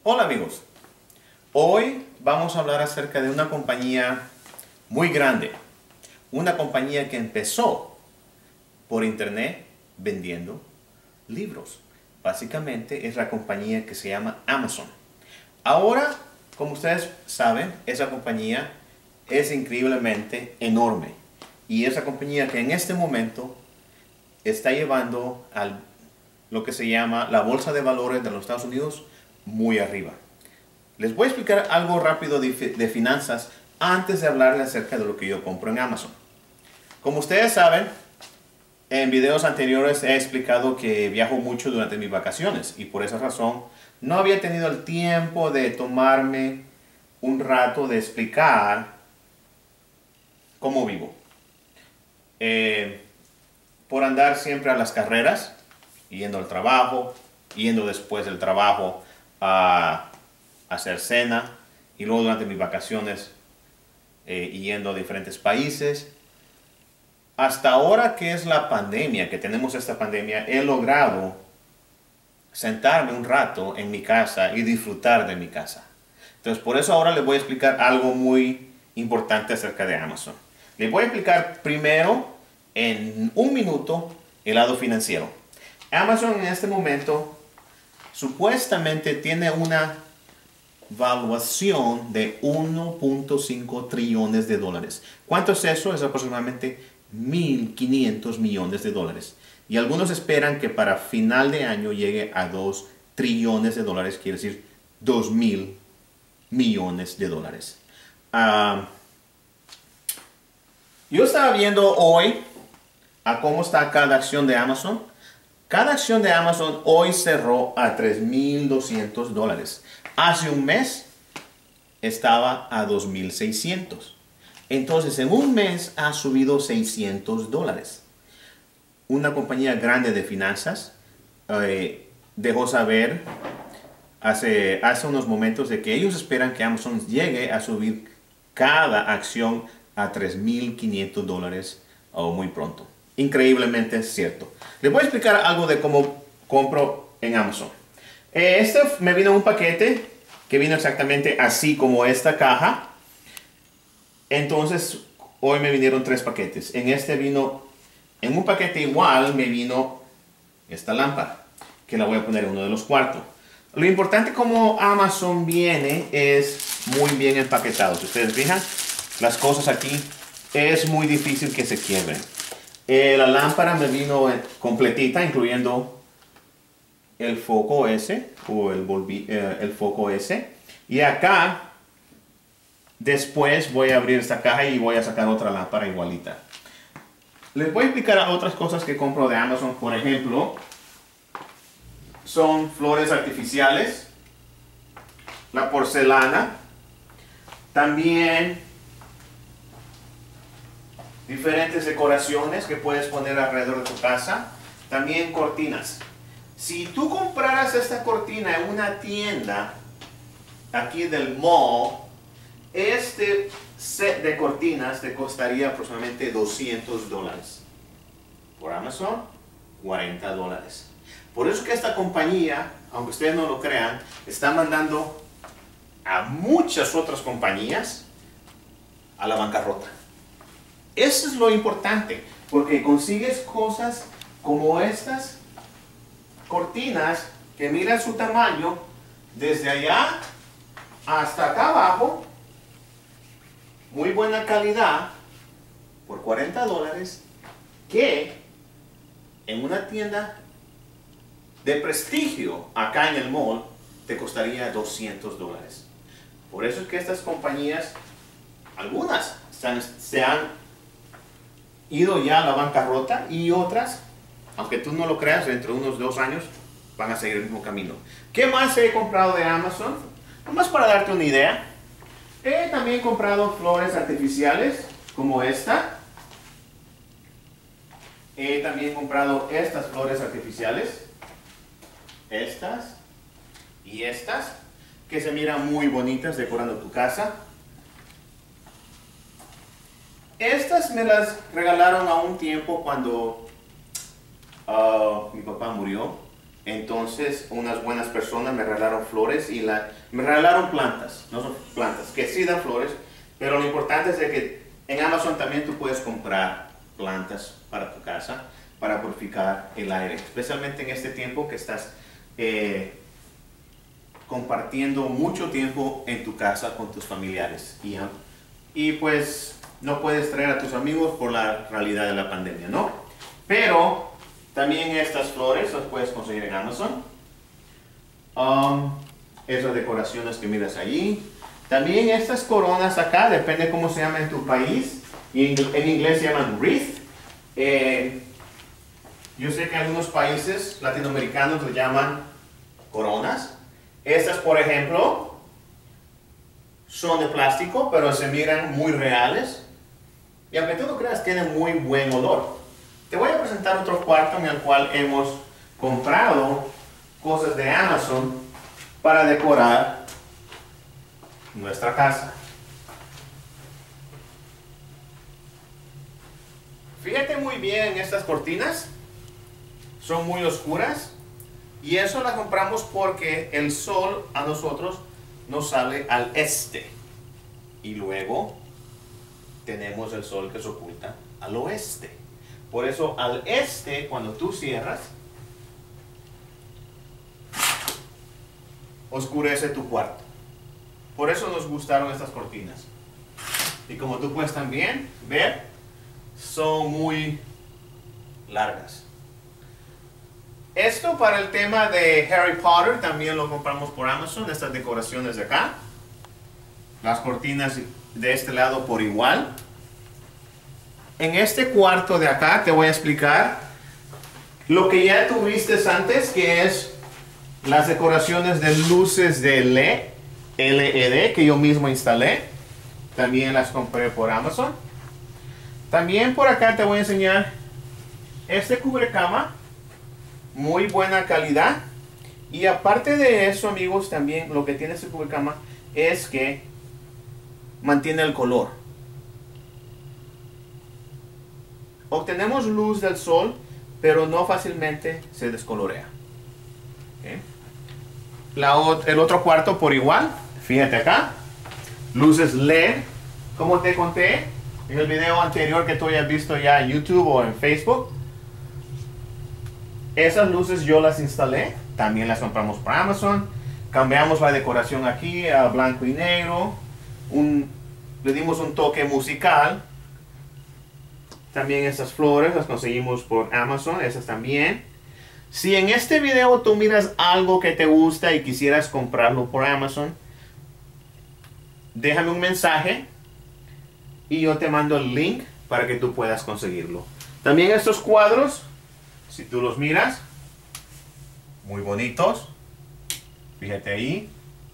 Hola amigos, hoy vamos a hablar acerca de una compañía muy grande, una compañía que empezó por internet vendiendo libros. Básicamente es la compañía que se llama Amazon. Ahora, como ustedes saben, esa compañía es increíblemente enorme y esa compañía que en este momento está llevando a lo que se llama la bolsa de valores de los Estados Unidos muy arriba. Les voy a explicar algo rápido de finanzas antes de hablarles acerca de lo que yo compro en Amazon. Como ustedes saben, en videos anteriores he explicado que viajo mucho durante mis vacaciones y por esa razón no había tenido el tiempo de tomarme un rato de explicar cómo vivo. Por andar siempre a las carreras, yendo al trabajo, yendo después del trabajo a hacer cena y luego durante mis vacaciones yendo a diferentes países. Hasta ahora que es la pandemia, que tenemos esta pandemia, he logrado sentarme un rato en mi casa y disfrutar de mi casa. Entonces por eso ahora les voy a explicar algo muy importante acerca de Amazon. Les voy a explicar primero en un minuto el lado financiero. Amazon en este momento supuestamente tiene una valuación de 1.5 trillones de dólares. ¿Cuánto es eso? Es aproximadamente 1.500 millones de dólares. Y algunos esperan que para final de año llegue a 2 trillones de dólares, quiere decir 2.000 millones de dólares. Yo estaba viendo hoy a cómo está cada acción de Amazon. Cada acción de Amazon hoy cerró a 3.200 dólares. Hace un mes estaba a 2.600. Entonces en un mes ha subido 600 dólares. Una compañía grande de finanzas dejó saber hace unos momentos de que ellos esperan que Amazon llegue a subir cada acción a 3.500 dólares muy pronto. Increíblemente cierto. Les voy a explicar algo de cómo compro en Amazon. Este me vino un paquete que vino exactamente así como esta caja. Entonces hoy me vinieron 3 paquetes. En un paquete igual me vino esta lámpara que la voy a poner en uno de los cuartos. Lo importante como Amazon viene es muy bien empaquetado. Si ustedes fijan, las cosas aquí es muy difícil que se quiebren. La lámpara me vino completita, incluyendo el foco ese, o el foco ese. Y acá, después voy a abrir esta caja y voy a sacar otra lámpara igualita. Les voy a explicar otras cosas que compro de Amazon. Por ejemplo, son flores artificiales, la porcelana, también diferentes decoraciones que puedes poner alrededor de tu casa. También cortinas. Si tú compraras esta cortina en una tienda aquí del mall, este set de cortinas te costaría aproximadamente 200 dólares. Por Amazon, 40 dólares. Por eso que esta compañía, aunque ustedes no lo crean, está mandando a muchas otras compañías a la bancarrota. Eso es lo importante, porque consigues cosas como estas cortinas que mira su tamaño desde allá hasta acá abajo, muy buena calidad, por 40 dólares, que en una tienda de prestigio acá en el mall te costaría 200 dólares. Por eso es que estas compañías, algunas se han ido ya a la bancarrota y otras, aunque tú no lo creas, dentro de unos 2 años van a seguir el mismo camino. ¿Qué más he comprado de Amazon? Nomás para darte una idea, he también comprado flores artificiales como esta. He también comprado estas flores artificiales, estas y estas, que se miran muy bonitas decorando tu casa. Estas me las regalaron a un tiempo cuando mi papá murió Entonces unas buenas personas me regalaron flores y me regalaron plantas, no son plantas, que sí dan flores, pero lo importante es de que en Amazon también tú puedes comprar plantas para tu casa, para purificar el aire, especialmente en este tiempo que estás compartiendo mucho tiempo en tu casa con tus familiares y pues no puedes traer a tus amigos por la realidad de la pandemia, ¿no? Pero también estas flores las puedes conseguir en Amazon. Esas decoraciones que miras allí. También estas coronas acá, depende cómo se llama en tu país. En inglés se llaman wreath. Yo sé que algunos países latinoamericanos le llaman coronas. Estas, por ejemplo, son de plástico, pero se miran muy reales. Y aunque tú no creas, tienen muy buen olor. Te voy a presentar otro cuarto en el cual hemos comprado cosas de Amazon para decorar nuestra casa. Fíjate muy bien, estas cortinas son muy oscuras y eso las compramos porque el sol a nosotros nos sale al este y luego tenemos el sol que se oculta al oeste. Por eso al este, cuando tú cierras, oscurece tu cuarto. Por eso nos gustaron estas cortinas. Y como tú puedes también ver, son muy largas. Esto para el tema de Harry Potter también lo compramos por Amazon, estas decoraciones de acá. Las cortinas de este lado por igual. En este cuarto de acá te voy a explicar lo que ya tuviste antes, que es las decoraciones de luces de LED que yo mismo instalé. También las compré por Amazon. También por acá te voy a enseñar este cubrecama, muy buena calidad. Y aparte de eso, amigos, también lo que tiene este cubrecama es que mantiene el color. Obtenemos luz del sol, pero no fácilmente se descolorea. ¿Okay? El otro cuarto por igual, fíjate acá, luces LED, como te conté en el video anterior que tú hayas visto ya en YouTube o en Facebook. Esas luces yo las instalé, también las compramos por Amazon. Cambiamos la decoración aquí a blanco y negro, le dimos un toque musical. También estas flores las conseguimos por Amazon, esas también. Si en este video tú miras algo que te gusta y quisieras comprarlo por Amazon, déjame un mensaje y yo te mando el link para que tú puedas conseguirlo. También estos cuadros, si tú los miras, muy bonitos. Fíjate ahí.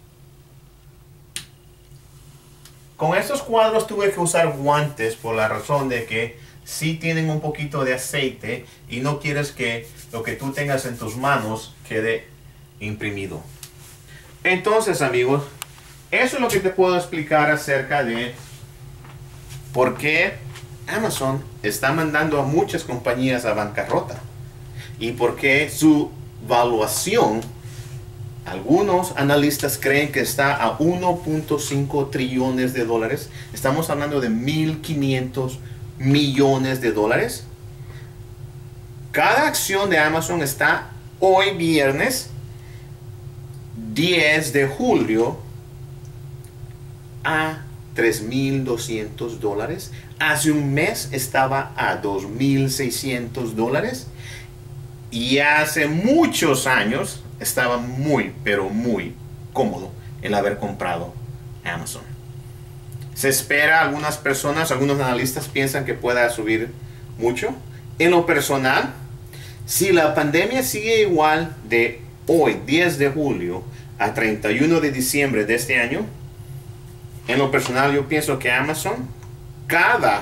Con estos cuadros tuve que usar guantes por la razón de que sí tienen un poquito de aceite y no quieres que lo que tú tengas en tus manos quede imprimido. Entonces, amigos, eso es lo que te puedo explicar acerca de por qué Amazon está mandando a muchas compañías a bancarrota y por qué su valuación, algunos analistas creen que está a 1.5 trillones de dólares. Estamos hablando de 1.500 millones de dólares. Cada acción de Amazon está hoy viernes 10 de julio a $3,200. Hace un mes estaba a $2,600 y hace muchos años estaba muy, pero muy cómodo el haber comprado Amazon. Se espera, algunas personas, algunos analistas piensan que pueda subir mucho. En lo personal, si la pandemia sigue igual de hoy, 10 de julio, a 31 de diciembre de este año, en lo personal yo pienso que Amazon, cada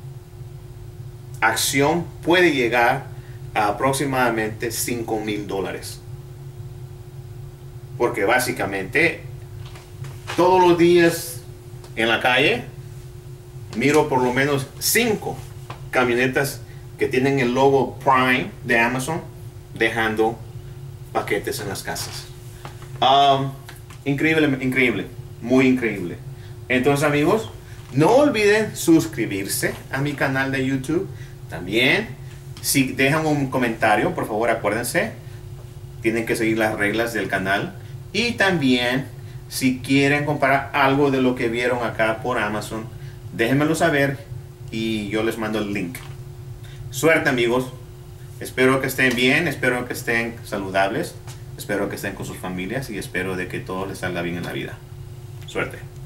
acción puede llegar a aproximadamente $5,000. Porque básicamente todos los días en la calle miro por lo menos 5 camionetas que tienen el logo Prime de Amazon dejando paquetes en las casas. Increíble, increíble, muy increíble. Entonces, amigos, no olviden suscribirse a mi canal de YouTube. También, si dejan un comentario, por favor, acuérdense, tienen que seguir las reglas del canal. Y también, si quieren comprar algo de lo que vieron acá por Amazon, déjenmelo saber y yo les mando el link. Suerte, amigos. Espero que estén bien, espero que estén saludables, espero que estén con sus familias y espero de que todo les salga bien en la vida. Suerte.